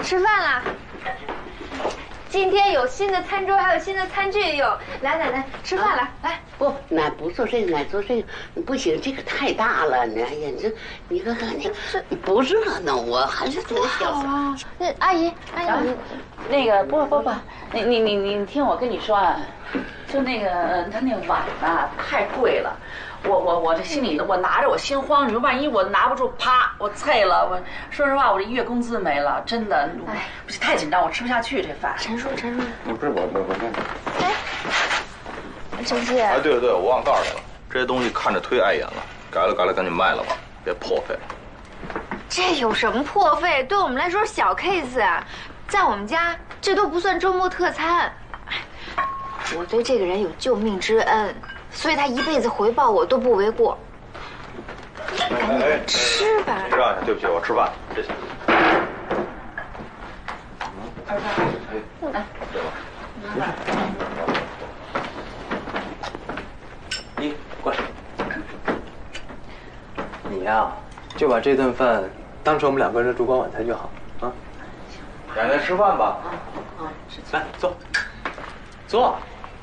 吃饭啦！今天有新的餐桌，还有新的餐具也有。来，奶奶吃饭了，来。 不，奶不做这个，奶做这个不行，这个太大了。哎呀，你看看你不热闹，我还是做小啊。阿姨， 那个不，你听我跟你说啊，就那个他那碗啊太贵了。我这心里我拿着我心慌，你说万一我拿不住，啪，我菜了。我说实话，我这月工资没了，真的，不是太紧张，我吃不下去这饭。 陈叔， 不是我。 哎，陈记。 哎，对，我忘告诉你了，这些东西看着忒碍眼了，改了，赶紧卖了吧，别破费。 这有什么破费？对我们来说小 case 啊，在我们家这都不算周末特餐。我对这个人有救命之恩。所以他一辈子回报我都不为过。赶紧吃吧。 让一下，对不起，我吃饭，谢谢。 来， 对吧？ 你过来。你呀，就把这顿饭当成我们两个人的烛光晚餐就好啊。 奶奶吃饭吧。 来，坐。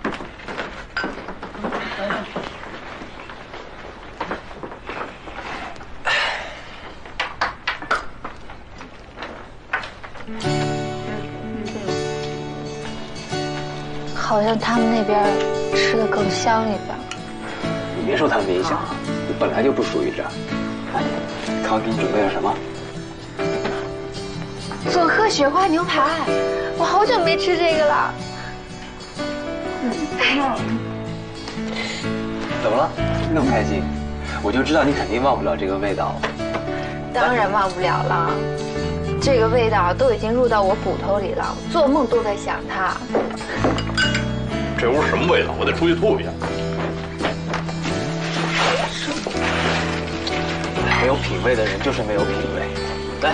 好像他们那边吃的更香一点。 你别受他们影响，你本来就不属于这儿。哎，看我给你准备了什么？ 佐贺雪花牛排，我好久没吃这个了。 怎么了？那么开心？我就知道你肯定忘不了这个味道。 当然忘不了了，这个味道都已经入到我骨头里了，我做梦都在想它。 这屋什么味道？我得出去吐一下。 没有品味的人就是没有品味。来。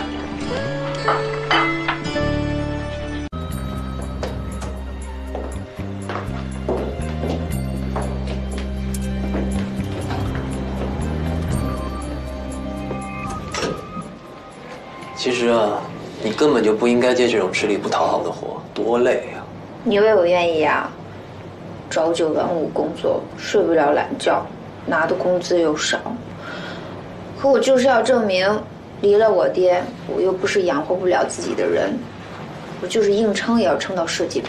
其实啊，你根本就不应该接这种吃力不讨好的活，多累呀！ 你以为我愿意呀？朝九晚五工作，睡不了懒觉，拿的工资又少。可我就是要证明，离了我爹，我又不是养活不了自己的人，我就是硬撑也要撑到设计部。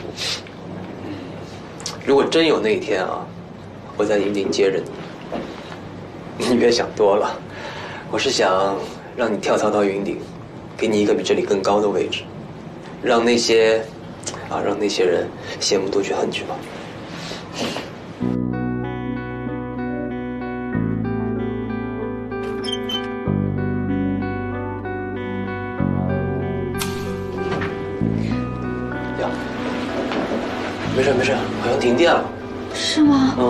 如果真有那一天啊，我在营顶接着你，你别想多了。我是想让你跳槽到云顶，给你一个比这里更高的位置，让那些人羡慕多去恨去吧。呀，没事，好像停电了。 是吗？ 嗯。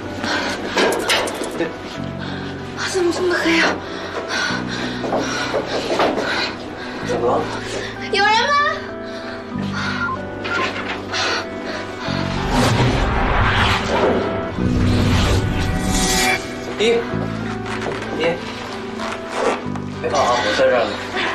对。 怎么这么黑啊？ 怎么了？ 有人吗？ 你，别怕啊，我在这儿呢。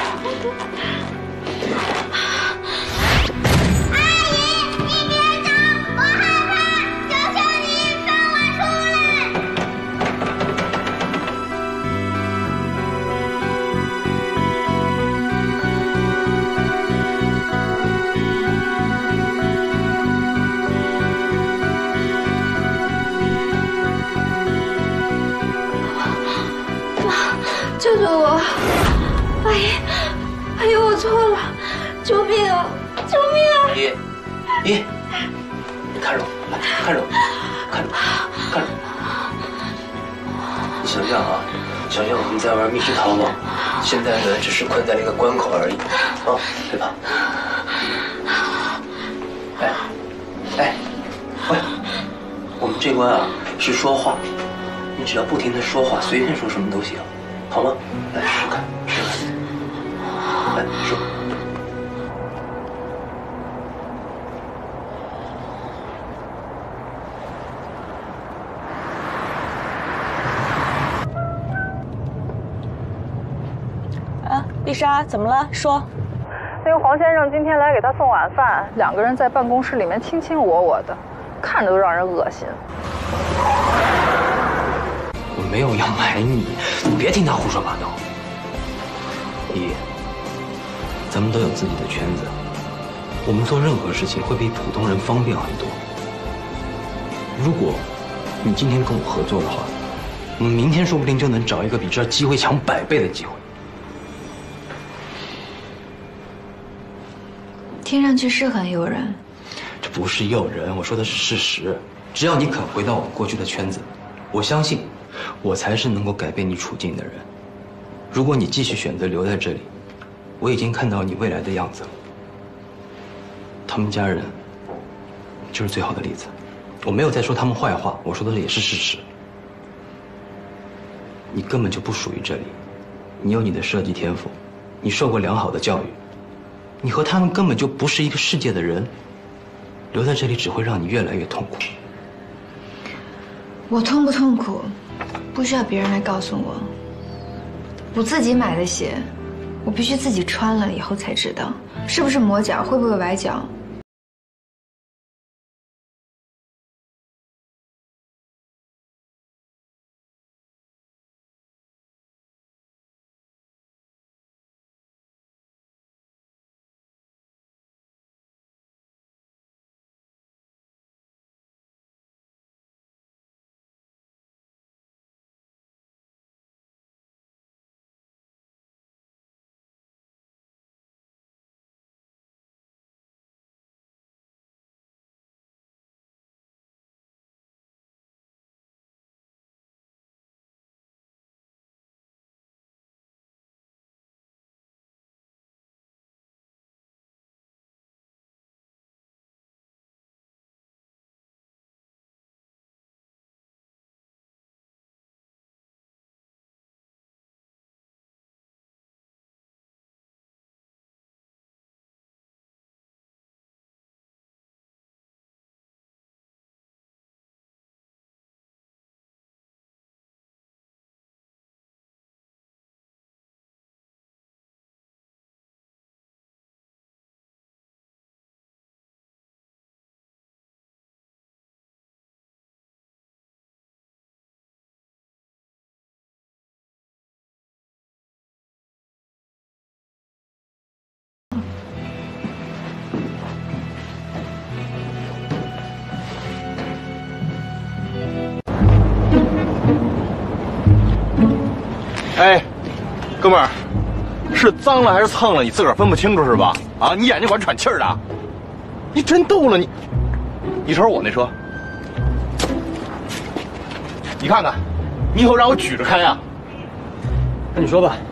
救救我！阿姨，我错了，救命啊！救命啊！ 你看着我，来看着我，看着我。你想想啊，想想我们在玩密室逃亡，现在呢只是困在了一个关口而已，啊，对吧？哎，喂，我们这关啊是说话，你只要不停的说话，随便说什么都行。好吗？来试试看，来说。 啊，丽莎，怎么了？说。 那个黄先生今天来给他送晚饭，两个人在办公室里面卿卿我我的，看着都让人恶心。 我没有要买你，你别听他胡说八道。咱们都有自己的圈子，我们做任何事情会比普通人方便很多。如果你今天跟我合作的话，我们明天说不定就能找一个比这机会强100倍的机会。 听上去是很诱人。 这不是诱人，我说的是事实。只要你肯回到我们过去的圈子，我相信我才是能够改变你处境的人。如果你继续选择留在这里，我已经看到你未来的样子了。他们家人就是最好的例子。我没有在说他们坏话，我说的也是事实。你根本就不属于这里，你有你的设计天赋，你受过良好的教育，你和他们根本就不是一个世界的人。留在这里只会让你越来越痛苦。 我痛不痛苦，不需要别人来告诉我。我自己买的鞋，我必须自己穿了以后才知道，是不是磨脚，会不会崴脚。 哎，哥们儿，是脏了还是蹭了？你自个儿分不清楚是吧？啊，你眼睛管喘气儿的，你真逗了你！你瞅瞅我那车，你看看，你以后让我举着开呀？ 那你说吧。